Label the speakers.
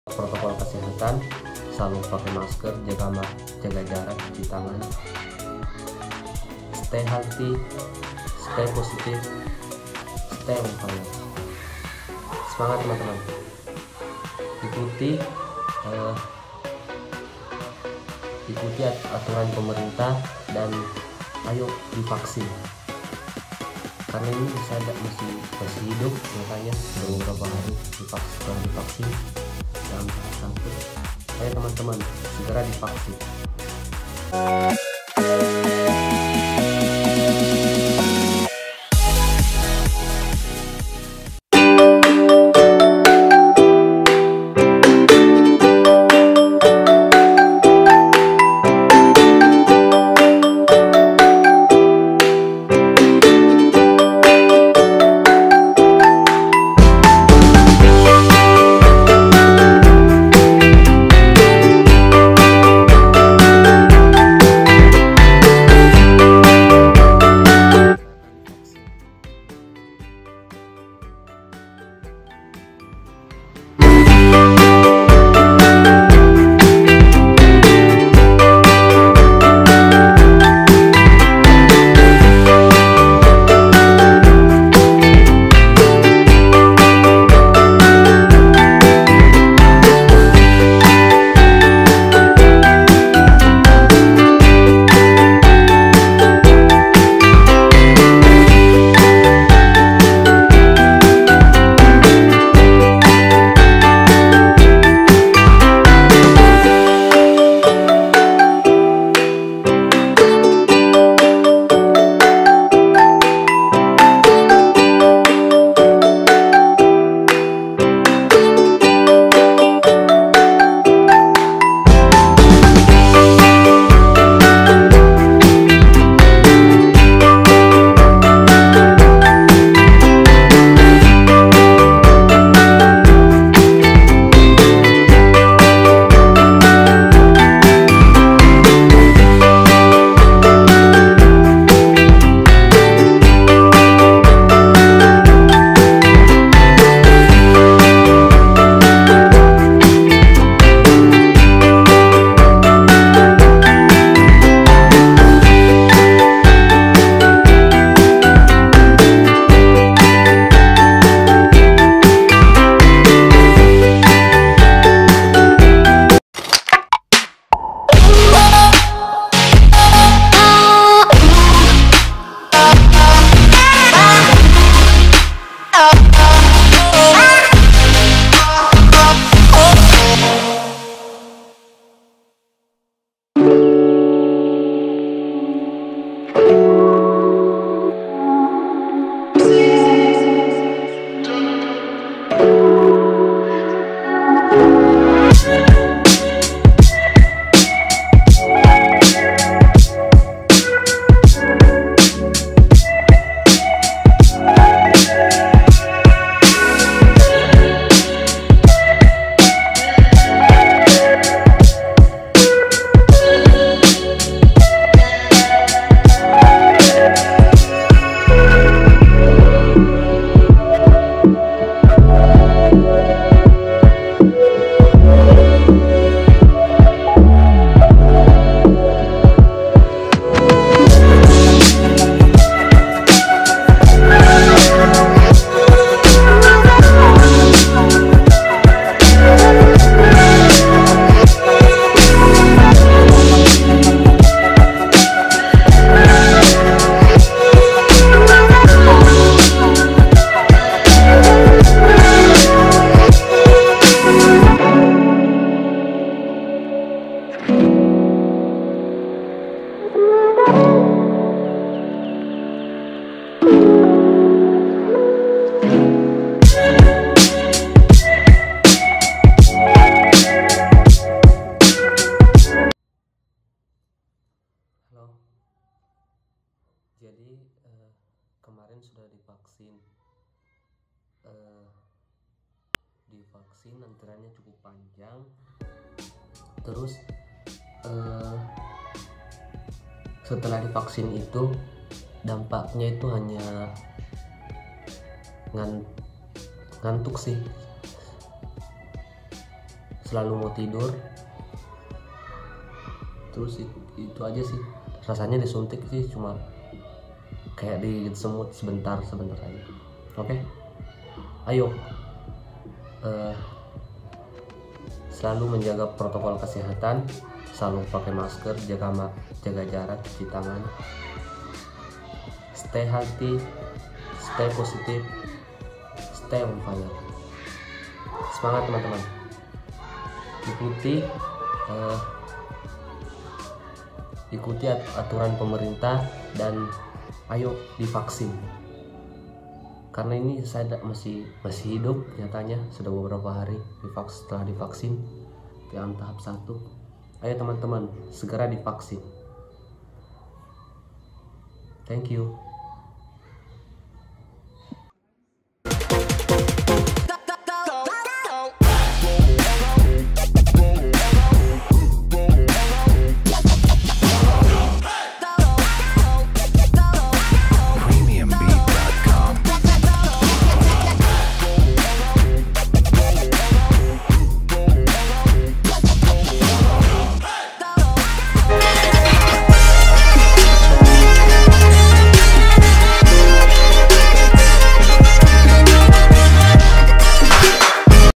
Speaker 1: protokol kesehatan, selalu pakai masker, jaga jarak, cuci tangan, stay healthy, stay positif, stay on fire. Semangat teman-teman, ikuti aturan pemerintah dan ayo divaksin, karena ini masih hidup, makanya beberapa hari divaksin dalam tahap 1. Ayo teman-teman, segera divaksin. Jadi kemarin sudah divaksin antriannya cukup panjang. Terus setelah divaksin itu dampaknya itu hanya ngantuk sih. selalu mau tidur. Terus itu aja sih, rasanya disuntik sih cuma kayak digigit semut sebentar aja. Oke. Ayo selalu menjaga protokol kesehatan, selalu pakai masker, jaga jarak, cuci tangan, stay healthy, stay positif, stay on fire. Semangat teman-teman, ikuti aturan pemerintah dan ayo divaksin. Karena ini saya masih hidup nyatanya, sudah beberapa hari setelah divaksin yang tahap 1. Ayo teman-teman, segera divaksin. Thank you.